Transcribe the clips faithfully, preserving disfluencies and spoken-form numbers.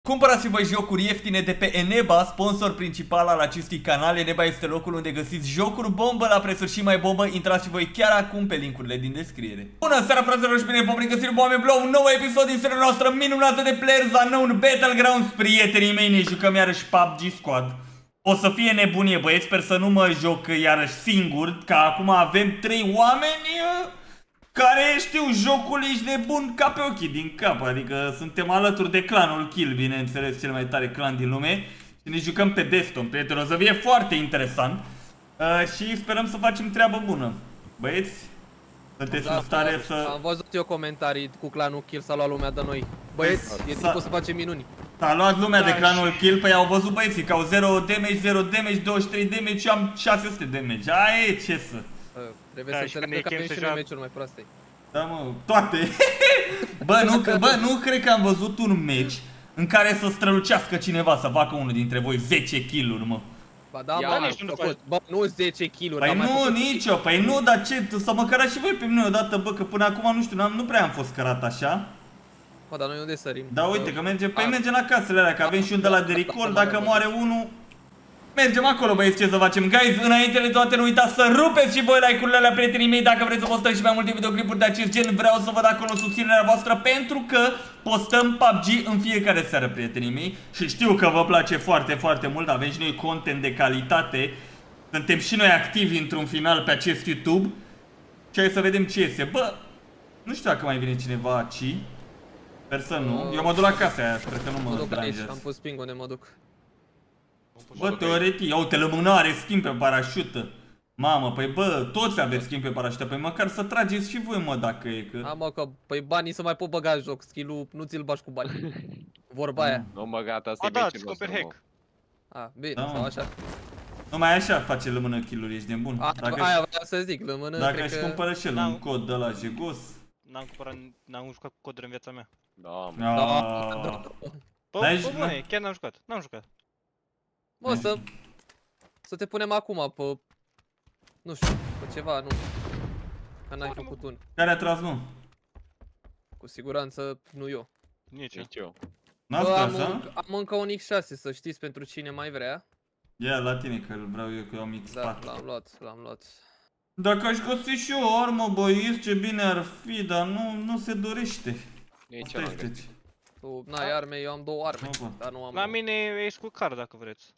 Cumpărați-vă jocuri ieftine de pe Eneba, sponsor principal al acestui canal. Eneba este locul unde găsiți jocuri bombă la prețuri și mai bombă. Intrați și voi chiar acum pe linkurile din descriere. Bună seara, fraților, și bine v-am regăsit, oameni blau, un nou episod din seria noastră minunată de Players Unknown Battlegrounds. Prietenii mei, ne jucăm iarăși P U B G Squad. O să fie nebunie, băieți, sper să nu mă joc iarăși singur, că acum avem trei oameni care știu jocul, ești nebun ca pe ochii din cap. Adică suntem alături de clanul Kill, bineînțeles, cel mai tare clan din lume. Și ne jucăm pe Deston, prieteni, o să fie foarte interesant. uh, Și sperăm să facem treabă bună. Băieți, sunteți da, în stare să... Am văzut eu comentarii cu clanul Kill, s-a luat lumea de noi. Băieți, e timpul să facem minuni. S-a luat lumea da, de clanul Kill, păi au văzut băieții că au zero damage, zero damage, douăzeci și trei damage și am șase sute damage. Aia e, ce să... Trebuie da, să înțeleg că avem și noi meciuri mai proaste. Da, mă, toate. Bă, nu, bă, nu cred că am văzut un meci în care să strălucească cineva, să facă unul dintre voi zece kill-uri, mă. Ba da, mă, am făcut, bă, nu zece kill-uri. Păi nu, nicio, păi nu, dar ce, să mă cărați și voi pe mine odată, bă, că până acum, nu știu, nu prea am fost cărat așa. Bă, dar noi unde sărim? Da, uite, că mergem, păi mergem la casele alea, că avem și un de la de recall, dacă moare unul... Mergem acolo, băieți, ce să facem. Guys, înainte de toate, nu uitați să rupeți și voi like-urile alea, prietenii mei. Dacă vreți să postăm și mai multe videoclipuri de acest gen, vreau să văd acolo susținerea voastră, pentru că postăm P U B G în fiecare seară, prietenii mei. Și știu că vă place foarte, foarte mult. Avem și noi content de calitate. Suntem și noi activi într-un final pe acest YouTube. Și hai să vedem ce iese. Bă, nu știu dacă mai vine cineva aici. Sper să nu. Eu mă duc la casa aia, cred că nu mă deranjează. Am pus ping unde mă duc. Bă, teoretic, ia uite, lămânare, schimb pe parașută. Mamă, păi bă, toți aveți schimb pe parașută, păi măcar să trageți și voi, mă, dacă e că... A, mă, că, păi banii să mai pot băga în joc, skill-ul nu ți-l bagi cu bani. Vorba aia. Nu mă, gata, asta e meciul nostru, nostru, hack. A, bine, da, sau așa. Numai așa face lămână kill-uri, ești nebun. A, dacă aia vreau să zic, lămână, Dacă cred își că... cumpără și el un cod de la Jegos. N-am cumpărat, n-am jucat cu coduri în viața mea. Da, mă. Da, da, da. Bă, bă, bă, chiar n-am jucat, n-am jucat. Bă, să... Să te punem acum pe... Nu știu, pe ceva, nu. Că n-ai făcut un. Care a tras, nu? Cu siguranță nu eu. Nici Nici eu. N-ați Bă, tras, am, a? un, am încă un X șase, să știți, pentru cine mai vrea. Ia la tine, că îl vreau eu, că eu am X patru. Da, l-am luat, l-am luat. Dacă aș găsi și eu o armă, băieți, ce bine ar fi, dar nu, nu se dorește. Nici eu n-am găsit. Tu n-ai arme, eu am două arme, no, dar nu am... La mine e cu car dacă vreți.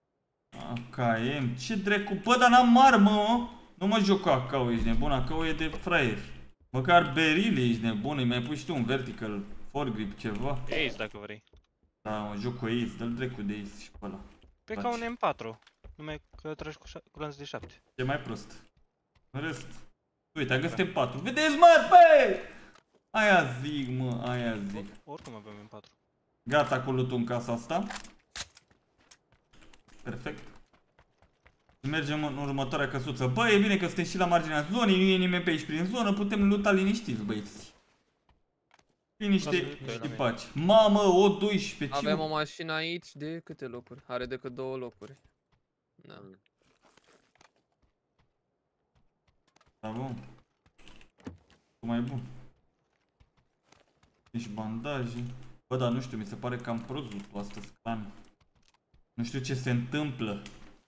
A K M, ce drecu, bă, dar n-am armă, mă. Nu mă joc cu A K-ul, ești nebun, A K-ul e de fraier. Măcar berile, ești nebun, îi mai pui și tu un vertical foregrip, ceva. Ace dacă vrei. Da, mă joc cu Ace, dă-l drecu de Ace și pe ăla. Pe ca un M patru, numai că tragi cu, cu lanț de șapte. Ce mai prost. În rest, uite, am găsit M patru. Vedeți, mă, băi! Aia zic, mă, aia zic. Oricum avem M patru. Gata cu loot-ul în casa asta. Perfect. Mergem în următoarea căsuță. Bă, e bine că suntem și la marginea zonei, nu e nimeni pe aici prin zonă, putem luta liniștiți, băieți. Liniște și pace. Mamă, O doisprezece. Avem o mașină aici de câte locuri? Are decât două locuri. Da. Da, bun. Mai bun. Nici bandaje. Bă, dar nu știu, mi se pare că am prost loot-ul astăzi, clan. Nu știu ce se întâmplă.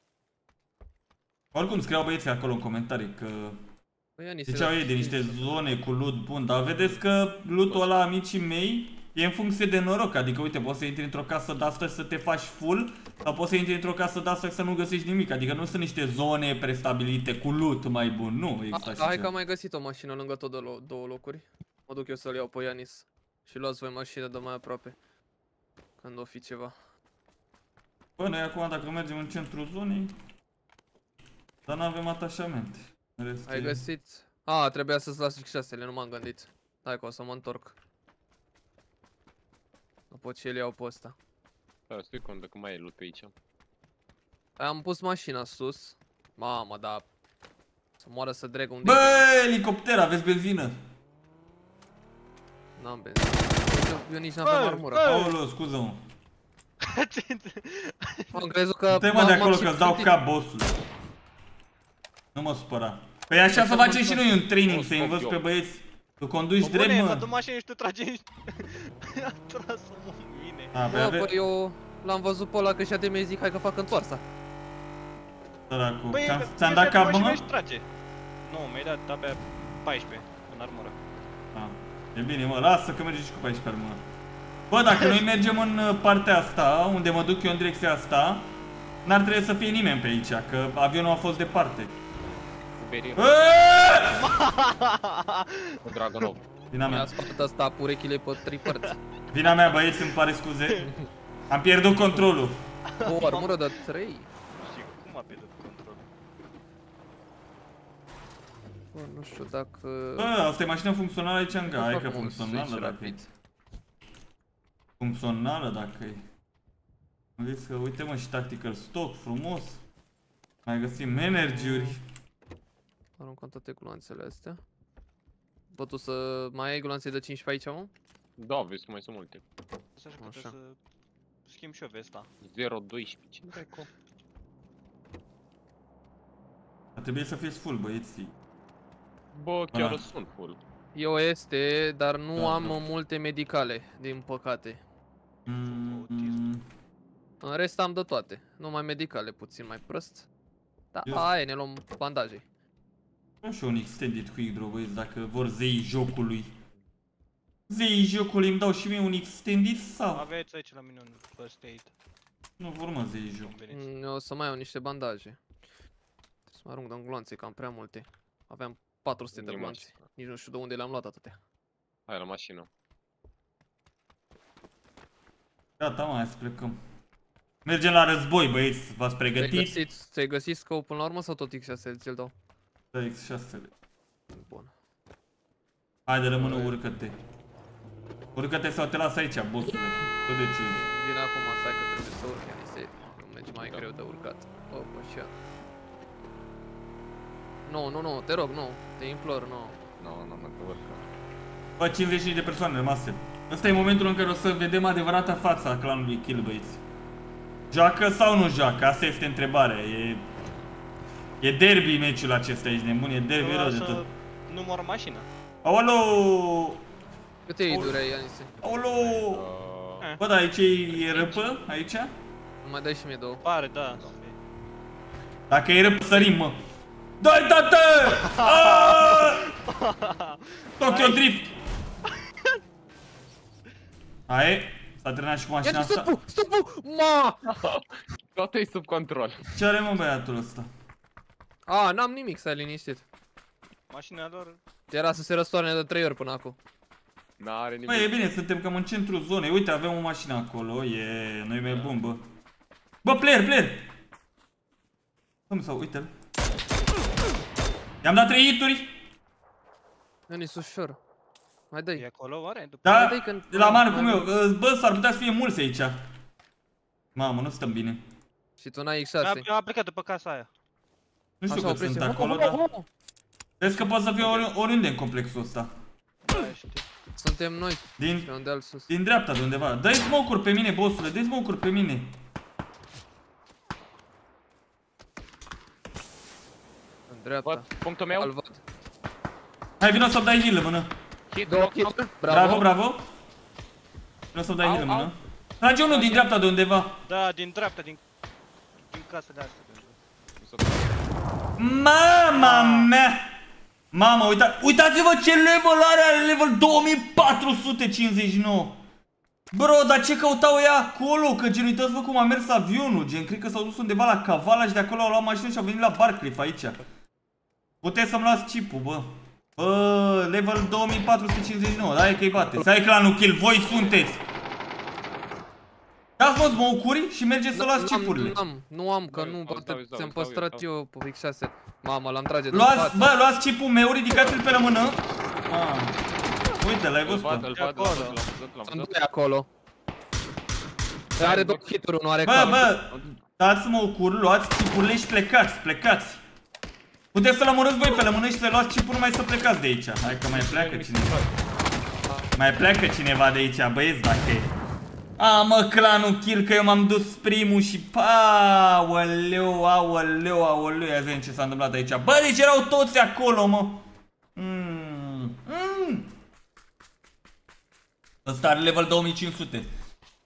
Oricum scriau băieții acolo în comentarii că ziceau ei de niște zone cu loot bun, dar vedeți că loot-ul ăla, amicii mei, e în funcție de noroc. Adică uite, poți să intri într-o casă de asta și să te faci full, sau poți să intri într-o casă de asta și să nu găsești nimic. Adică nu sunt niște zone prestabilite cu loot mai bun, nu există așa. Hai că am mai găsit o mașină lângă tot de două locuri. Mă duc eu să-l iau pe Ianis. Și luați voi mașină de mai aproape, când o fi ceva. Bă, noi acum dacă mergem în centrul zonei, dar n-avem atașamente. Ai găsit? A, trebuia să-ți las X șase-le, nu m-am gândit. Hai că o să mă întorc. După ce le iau pe ăsta. Da, stai cum dacă mai e loot pe aici. Am pus mașina sus. Mamă, da. Să moară să dreg unde. Bă, elicopter, aveți benzină? N-am benzină. Eu nici n-aveam armură. Aoleu, scuză-mă. Am crezut că... Te mă de acolo că-ți dau cap, bossule. Nu mă supăra. Păi așa să facem și noi un training, să învăț pe băieți. Tu conduci drept, mă. Mă duc mașină și tu tragi. A tras-o, mă, mine. A, pe Bă, ave... bă, eu l-am văzut pe ăla că și-a de mei, zic, hai că fac întoarsa. Săracu. Băi, Ți-am- mi-a Ți-am dat dat cap, și mă? mi-aș trage. Nu, mi-ai dat abia paisprezece în armură. A, e bine, mă, lasă că mergi și cu paisprezece armură. Bă, dacă noi mergem în uh, partea asta, unde mă duc eu în direcția asta, n-ar trebui să fie nimeni pe aici, că avionul a fost departe. Berin. Aaaa! Cu Dragonov. Vina Mi-a mea. spart ăsta urechile pe trei părți. Vina mea, băieți, îmi pare scuze. Am pierdut controlul. O armură de trei. Și cum a pierdut controlul? Bă, nu știu dacă... Bă, asta e mașină funcțională aici în ga, hai că Fac un funcțională switch dacă e. rapid. Funcțională dacă e. Vedeți că, uite mă, și tactical stock, frumos. Mai găsim energy-uri. Aruncăm toate gloanțele astea. Bă, tu să mai ai gloanțe de cincisprezece aici, mă? Da, vezi că mai sunt multe. Să așa că Așa. trebuie să schimb și eu vesta. zero doisprezece. Cine dracu? Ar trebui să fiți full, băieții. Bă, chiar Da. sunt full. Eu este, dar nu Da, am da. multe medicale, din păcate. Mm, În rest am de toate, numai medicale puțin mai prost. Da, Eu- aia, ne luăm bandaje. Vreau și un extended quick draw, băieți, dacă vor zeii jocului. Zeii jocului îmi dau și mie un extended sau? Aveți aici la mine un first aid. Nu vor mă zeii joc. Veniți. Mm, Eu o să mai iau niște bandaje. Să mă arunc de gloanțe, că am prea multe. Aveam patru sute de Nimic. gloanțe. Nici nu știu de unde le-am luat atâtea. Hai la mașină. Gata, mă, hai să plecăm. Mergem la război, băieți, v-ați Ți-ai pregătit? găsit, ți-ai găsit scope până la urmă sau tot X șase ți-l dau? Da, X șase. Bun. Haide, rămână, urcă-te. Urcă-te sau te las aici, bossule. Tu decizi. Vine acum, stai că trebuie să urc, este un meci mai greu de urcat. Oh, așa. Nu, nu, nu, te rog, nu, te implor, nu. Nu, nu, nu, te urcă. Bă, cincizeci și cinci de persoane rămase. Ăsta e momentul în care o să vedem adevărata fața a clanului Kill, băieți. Joacă sau nu joacă? Asta este întrebarea. E... E derby meciul acesta, ești nebun, e derby rău de Să tot. număr mașină. Aolo! Câte ei dureai, Anise? Aolo! Uh, Bă, dar aici e, e răpă? Aici? Nu mai dai și mie două. Pare, da. Dacă e răpă, sărim, mă. Dai, tată! Aaaa! Tokyo Drift! Hai, s-a terminat și cu mașina Ia asta. stop-ul, stop-ul, ma! toate e sub control. Ce are, mă, băiatul ăsta? A, n-am nimic, stai liniștit. Mașina lor. Era să se răstoarne de trei ori până acum. N-are nimic. Băi, e bine, suntem cam în centrul zonei. Uite, avem o mașină acolo. E, noi mai bun, bă. Bă, player, player! Cum sau, uite-l. I-am dat trei hituri. Denis, ușor. Mai E dai. acolo, oare? După Da, Mai dai când- de la mare mai cum eu. dai. Bă, s-ar putea să fie mulți aici. Mamă, nu stăm bine. Și tu n-ai X A, șase. a plecat după casa aia. Nu știu Așa, cât sunt oprește. acolo, Oh, dar... oh, oh. Vezi că poate să fie ori, oriunde în complexul ăsta. Da, știu. Suntem noi, Din, pe unde al sus. din dreapta de undeva. Dă-i smoke-uri pe mine, bossule, dă-i smoke-uri pe mine. În dreapta. Văd punctul meu. Al văd. Hai, vino să-mi dai heal în mână. Hit, Două knock, knock. kituri, Bravo, bravo. bravo. Vino să-mi dai Au, heal în mână. au. Trage unul din dreapta de undeva. Da, din dreapta, din... Din casele astea. Mama mea! Mama, uita, uitați-vă ce level are, are level două mii patru sute cincizeci și nouă. Bro, dar ce căutau ea acolo? Că gen, uitați-vă cum a mers avionul. Gen, cred că s-au dus undeva la Cavala și de acolo au luat mașină și au venit la Barcliff aici. Puteți să-mi luați chipul, bă. Bă, level două mii patru sute cincizeci și nouă, da, e că-i bate. Stai clanul Kill, voi sunteți. Dați-mă smoke-uri și mergeți să luați chipurile. Nu am, nu am, că Dau, nu, dau, poate dau, ți-am dau, păstrat dau. eu pe X șase. Mamă, l-am trage de Luați, față. bă, luați chipul meu, ridicați-l pe la mână. Ah. Uite, l-ai Îl văzut. văd, îl văd, acolo. l-am văzut, l-am văzut, l-am Sunt văzut. doi acolo. Are două hituri, unul are Bă, cap. bă, dați-mă o cur, luați chipurile și plecați, plecați. Puteți să-l omorâți voi pe lămână și să luați chipul numai să plecați de aici. Hai că mai pleacă cineva. Mai pleacă cineva de aici, băieți, dacă e. A, mă, clanul Kill, că eu m-am dus primul și... Aoleu, aoleu, aoleu, ia zi ce s-a întâmplat aici. Bă, deci erau toți acolo, mă. Mm. Mm. Ăsta are level două mii cinci sute.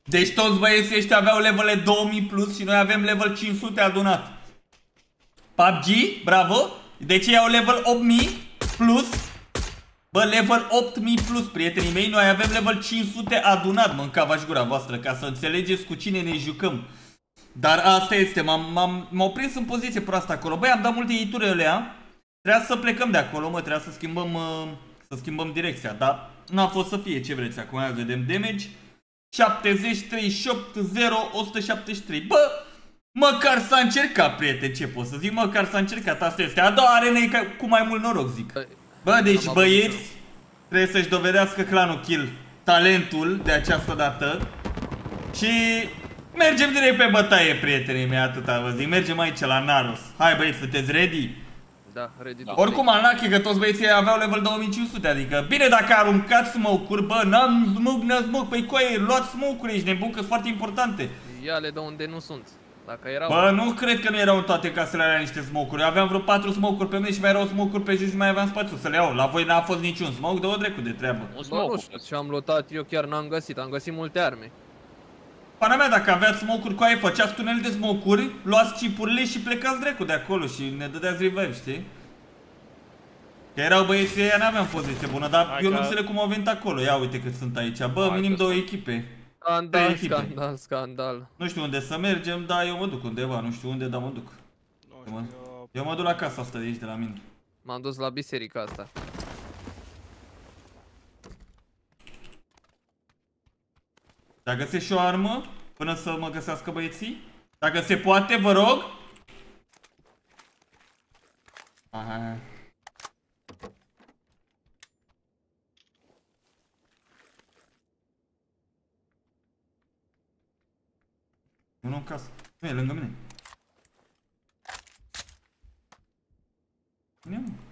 Deci toți băieții ăștia aveau levele două mii plus și noi avem level cinci sute adunat. P U B G, bravo. Deci ei au level opt mii plus. Bă, level opt mii plus, prietenii mei. Noi avem level cinci sute adunat. Mâncava-și gura voastră, ca să înțelegeți cu cine ne jucăm. Dar asta este, m-au prins în poziție proastă acolo. Băi, am dat multe hituri alea. Trebuia să plecăm de acolo, mă, trebuia să schimbăm, uh, să schimbăm direcția. Dar n-a fost să fie, ce vreți, acum mai vedem damage. șaptezeci, treizeci și opt, zero, o sută șaptezeci și trei. Bă, măcar s-a încercat, prieten, ce pot să zic? Măcar s-a încercat, asta este. A doua arenă e cu mai mult noroc, zic. Bă, deci băieți, trebuie să-și dovedească clanul Kill talentul de această dată. Și mergem direct pe bătaie, prietenii mei, atâta vă zic. Mergem aici la Naros. Hai băieți, sunteți ready? Da, ready. Da. Oricum, Unlucky că toți băieții aveau level două mii cinci sute, adică bine dacă aruncați smoke-uri, bă, n-am smoke, n-am smoke, păi coaie, luați smoke-uri, ești nebun, că sunt foarte importante. Ia-le de unde nu sunt. Dacă erau... Bă, nu cred că nu erau în toate casele alea niște smoke-uri. Eu aveam vreo patru smoke-uri pe mine și mai erau smoke-uri pe jos și mai aveam spațiu să le iau. La voi n-a fost niciun smoke, dă-o drecu de treabă. Un Bă, smoke. nu știu ce am luat, eu chiar n-am găsit, am găsit multe arme. Pana mea, dacă aveați smoke-uri cu aia, făceați tunel de smoke-uri, luați chipurile și plecați drecu de acolo și ne dădeați revive, știi? Că erau băieții ăia, n-aveam poziție bună, dar Hai eu că... nu înțeleg cum au venit acolo. Ia uite cât sunt aici, bă, Hai minim că două sunt. echipe. Scandal, echipe. scandal, scandal. Nu știu unde să mergem, dar eu mă duc undeva, nu știu unde, dar mă duc. Nu știu, eu... Eu mă duc la casa asta de aici, de la mine. M-am dus la biserica asta. Dacă găsesc și o armă, până să mă găsească băieții? Dacă se poate, vă rog? Aha. Nu, în casă. Nu e lângă mine. Nu e, mă.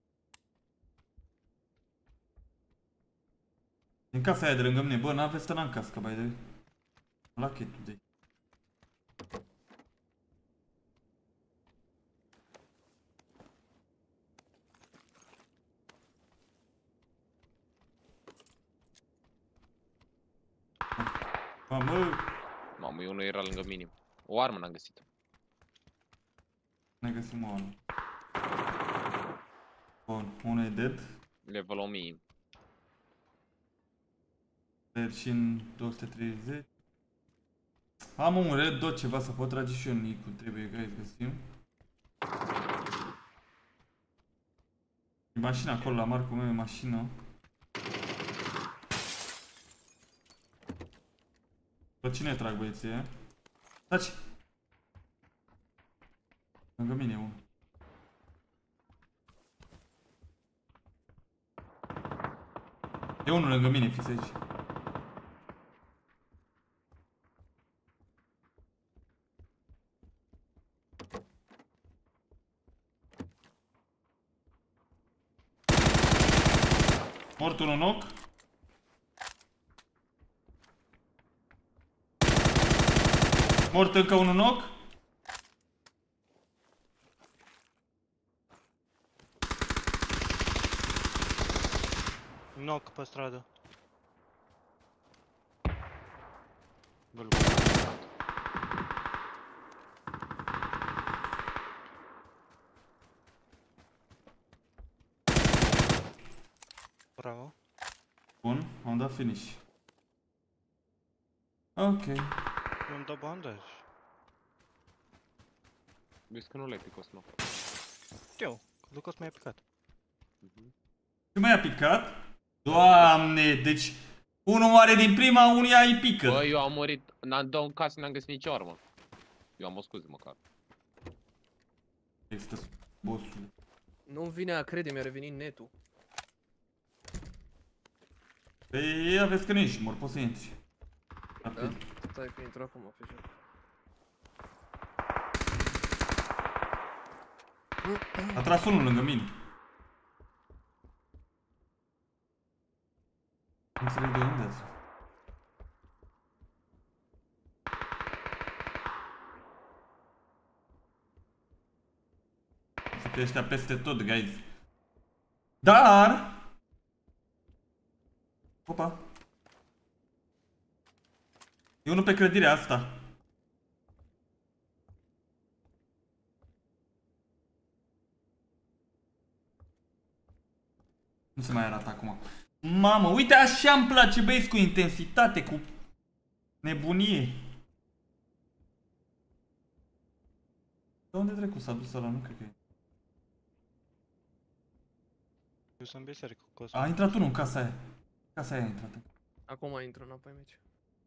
În casa aia de lângă mine. Bă, n-aveți stăna în cască, bai de... La chetul de... Mamă! Mamă, eu nu era lângă minim. O armă n-am găsit. Ne găsim o armă. Bun, unul e dead. Level o mie. Dead și în două sute treizeci. Am un red dot ceva să pot trage și eu nicul. Trebuie, guys, găsim. E mașina acolo la marcul meu, e mașină. Pe cine trag, băieții, e? Taci! Lângă mine e unul. E unul lângă mine, fiți aici. Mort unul knock. Mort încă unul knock. Knock pe stradă. Băl. Bravo. Bun, am dat finish. Ok. Eu îmi dau bandaj. Vezi că nu l-ai picos, mă. Eu, Lucas mi-a picat. Ce mai a picat? Doamne, deci unul moare din prima, unia îi pică. Bă, eu am murit, n-am dat în casă, n-am găsit nicio armă. Eu am o scuze măcar. Există bossul. Nu-mi vine a crede, mi-a revenit netul. Păi aveți că nu ești mor, poți să intri. Da? Rapid. Stai că intru acum pe joc. A tras unul lângă mine. Nu înțeleg de unde ați. Să fie ăștia peste tot, guys. Dar... Opa. E unul pe clădirea asta. Nu se mai arată acum. Mamă, uite așa îmi place băieți, cu intensitate, cu nebunie. De unde dracu s-a dus ăla? Nu cred că e. Eu sunt biserică cu Cosmo. A intrat unul în casa aia. Casa aia a intrat. Acum intru înapoi aici.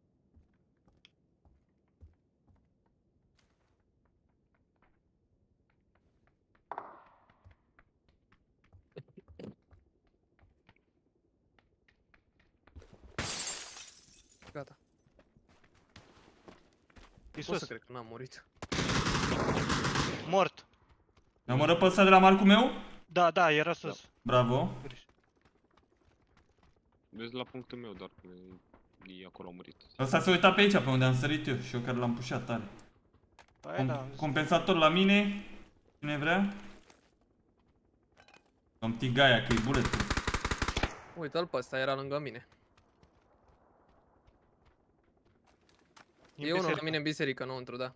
Gata. Pot să Iisus, cred că n-am murit. mort. Ne-am omorât pe ăsta de la Marcu meu? Da, da, era sus. Bravo. Vezi la punctul meu, doar că e acolo a murit. Ăsta se uita pe aici, pe unde am sărit eu și eu care l-am pușat tare. Păi Com da, compensator la mine. Cine vrea? Am tigaia că e bulletproof. Uite-l pe ăsta, era lângă mine. în E unul la biserică. mine în biserică, înăuntru, da.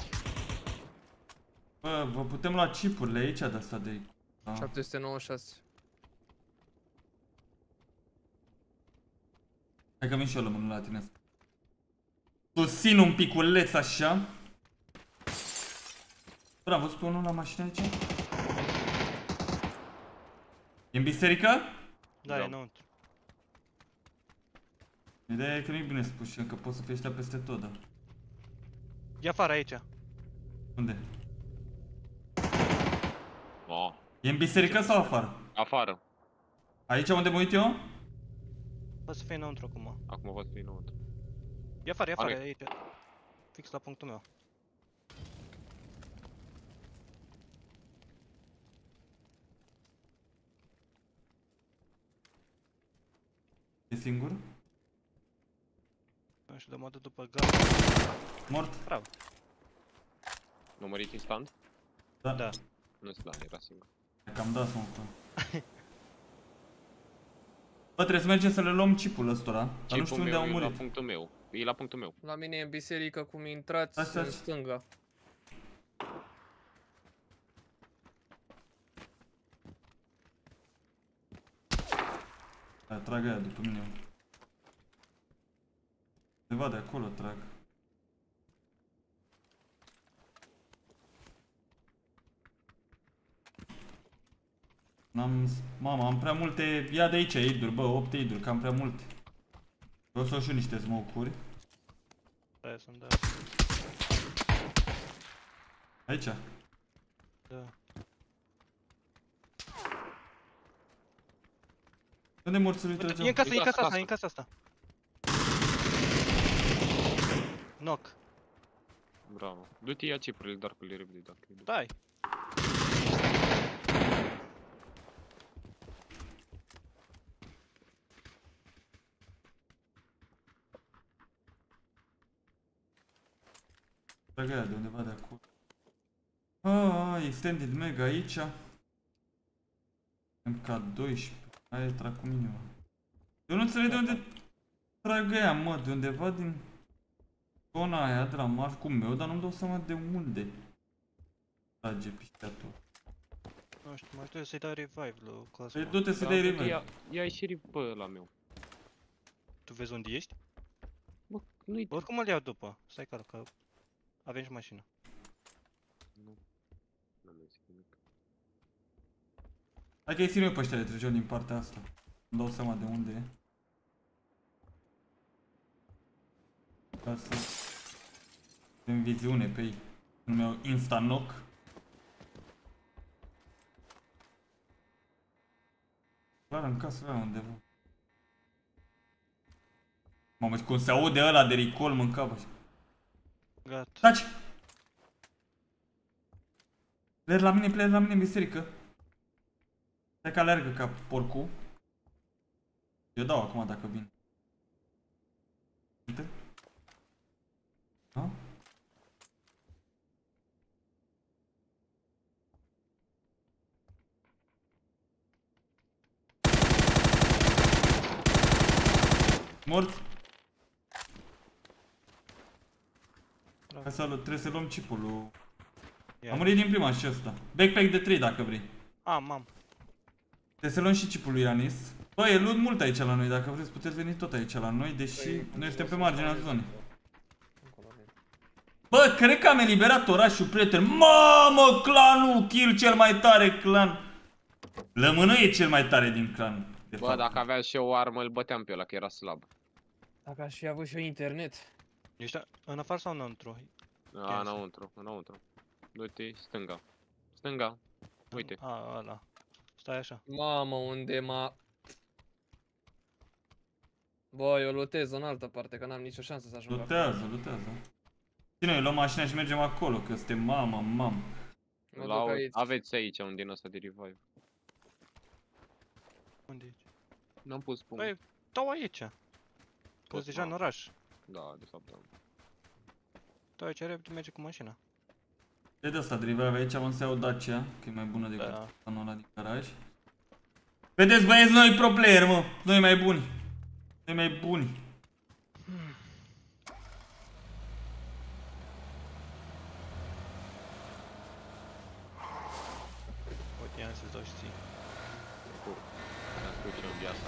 Bă, vă putem lua chipurile aici de asta de... Da. șapte sute nouăzeci și șase. Hai că vin și eu lămânul la tine. Susțin un piculeț așa. Bă, am văzut pe unul la mașină aici? E în biserică? Da, Da. e înăuntru. Ideea e că nu-i bine spus și că pot să fie ăștia peste tot, da. E afară aici. Unde? Oh, E în biserică sau afară? afară. Aici unde mă uit eu? Poate să fie înăuntru acum. Acum văd fi înăuntru. E afară, e afară, Are. e aici. Fix la punctul meu. E singur? Nu știu, dar mă duc după gata. Mort? Bravo. Nu a murit instant? Da. Da. Nu știu, da, era singur. E cam dat mă. Bă, trebuie să mergem să le luăm chipul ăstora, dar nu știu unde meu au e la murit. punctul meu. E la punctul meu. La mine e în biserică, cum intrați Asta- în stânga. Hai, trag aia după mine. Undeva de acolo trag. N-am... Mama, am prea multe... Ia de aici iduri, bă, opt iduri, cam prea multe. Vreau să o și niște smoke-uri. Da, sunt, da. Aici. Da. Unde morți lui Uite, trăgeau? e în casă, e în Uite, casa asta, casă. e în casa asta. Knock. Bravo. Du-te ia cipurile, dar cu le repede dacă e. Dai. Trag aia de undeva de acolo. Ah, extended mega aici. M K doisprezece. Aia e trag cu mine, mă. Eu nu înțeleg de unde trag aia, mă, de undeva din zona aia de la marcul meu, dar nu-mi dau seama de unde trage pișteatul. Nu știu, mai trebuie să-i dau revive lui Cosmo. Păi du-te să Da, dai du-te, revive. Ia, ia și pe ăla meu. Tu vezi unde ești? Bă, nu-i... Oricum îl iau după. Stai cal, că avem și mașină. Nu. Nu am zis nimic. Hai că îi țin eu pe ăștia de treceau din partea asta. Îmi dau seama de unde e. Ca să... în viziune pe ei. Nu mi-au insta-knock. Clar în casă aia undeva. Mamă, și cum se aude ăla de recall, mâncava așa. Gata. Taci! Player la mine, player la mine în biserică. Stai că alergă ca porcul. Eu dau acum dacă vin. Uite. Da? Mort. Hai să, trebuie să luăm chipul lui. Ia. Am murit din prima și ăsta. Backpack de trei dacă vrei. A, mam. Trebuie să luăm și chipul lui Ianis. Bă, e loot mult aici la noi, dacă vreți puteți veni tot aici la noi, deși Păi, noi suntem o pe să marginea mergem. zonei. Încolo, bine. Bă, cred că am eliberat orașul, prieten. Mamă, clanul, kill cel mai tare clan. Lămână e cel mai tare din clan. De Bă, fapt. dacă avea și eu o armă, îl băteam pe ăla, că era slab. Dacă aș fi avut și eu internet. Ești în afară sau înăuntru? A, înăuntru, înăuntru. Du-te, stânga. Stânga. Uite. A, ăla. Stai așa. Mamă, unde m-a... Bă, eu lutez în altă parte, că n-am nicio șansă să ajung acolo. Lutează, lutează. Și noi luăm mașina și mergem acolo, că suntem mamă, mamă. Mă La, duc aici. aveți aici un din ăsta de revive. Unde ești? N-am pus punct. Băi, stau aici. Că Pot, deja în mă. oraș. Da, de fapt, da. Stau aici, repede merge cu mașina. E de asta, drive aici, am să iau Dacia, că e mai bună decât Da. anul ăla din garaj. Vedeți băieți, noi pro player, mă, noi mai buni. Noi mai buni. Uite, i-am să-ți dau și ție. Cu. Am spus ce în viața.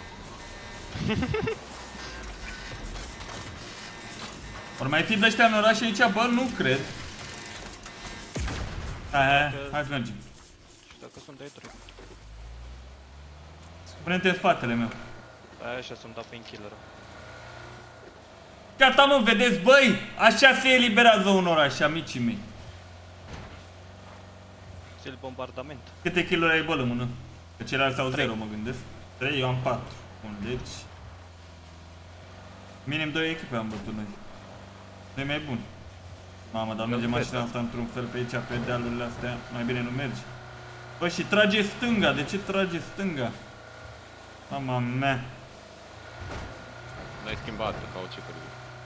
Ori mai fi de-ăștia în oraș aici, bă, nu cred. Hai, hai, hai să mergem. Și dacă sunt ai trei. Pune-te în spatele meu. Hai așa să-mi dau painkiller-ul. Gata, mă, vedeți, băi, așa se eliberează un oraș, amicii mei. Ți-l bombardament. Câte kill-uri ai, bă, la mână? Că ceilalți au zero, mă gândesc. trei, eu am patru. Bun, deci... Minim doi echipe am bătut noi. Noi mai buni. Mamă, dar merge mașina asta într-un fel pe aici, pe dealurile astea. Mai bine nu mergi. Bă, și trage stânga, de ce trage stânga? Mama mea. N-ai schimbat ca o cifră.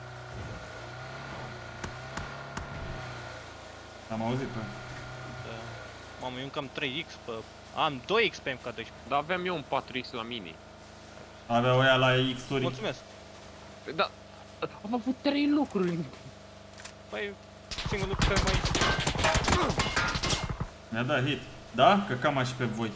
Am auzit, bă. Da. Mamă, eu încă am trei X pe... Am doi X pe M K doisprezece. Dar aveam eu un patru X la mini. Avea oia la X-uri. Mulțumesc. Păi da, am avut trei lucruri. Păi, singurul lucru care mai... Mi-a dat hit. Da? Că cam și pe voi.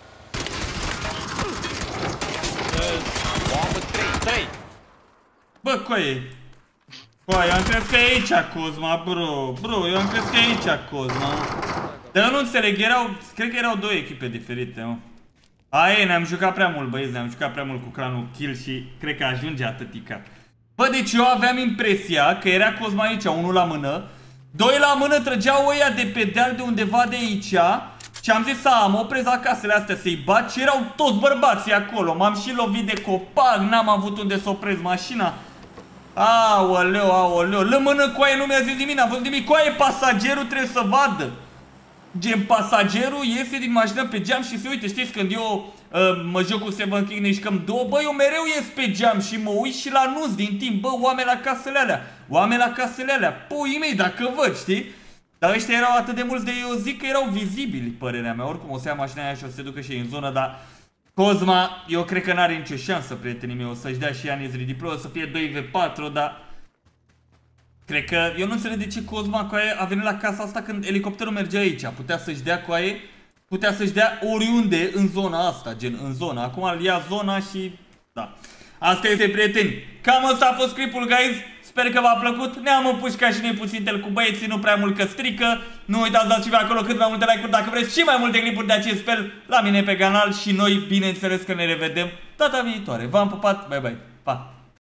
Mamă, trei, trei! Bă, coaie. Coaie, eu am crezut că e aici Cosma, bro. Bro, eu am crezut că e aici Cosma. Dar eu nu înțeleg, erau, cred că erau două echipe diferite, mă. Aie, ne-am jucat prea mult, băieți, ne-am jucat prea mult cu clanul Kill și cred că ajunge atâtica. Bă, deci eu aveam impresia că era Cosma aici, unul la mână. Doi la mână trăgeau ăia de pe deal de undeva de aici. Și am zis să am oprez la casele astea să-i bat și erau toți bărbații acolo. M-am și lovit de copac, n-am avut unde să oprez mașina. Aoleu, aoleu, lămână coaie, nu mi-a zis nimic, n-am văzut nimic. Coaie, pasagerul trebuie să vadă. Gen, pasagerul iese din mașină pe geam și se uite, știți, când eu uh, mă joc cu Seven King, ne jucăm două, bă, eu mereu ies pe geam și mă uit și la anunț din timp, bă, oameni la casele alea, oameni la casele alea, puii mei, dacă văd, știi? Dar ăștia erau atât de mulți de eu zic că erau vizibili, părerea mea, oricum o să ia mașina aia și o să se ducă și ei în zonă, dar Cosma, eu cred că n-are nicio șansă, prietenii mei, o să-și dea și Ianis Redeploy, o să fie doi v patru, dar... Cred că, eu nu înțeleg de ce Cosma coaie a venit la casa asta când elicopterul mergea aici. Putea să-și dea coaie, putea să-și dea oriunde în zona asta, gen în zona. Acum îl ia zona și... Da. Asta este, prieteni. Cam asta a fost clipul, guys. Sper că v-a plăcut. Ne-am împușcat și noi puțin tel cu băieții, nu prea mult că strică. Nu uitați, dați și pe acolo cât mai multe like-uri dacă vreți și mai multe clipuri de acest fel la mine pe canal. Și noi, bineînțeles că ne revedem data viitoare. V-am pupat, bye bye, pa!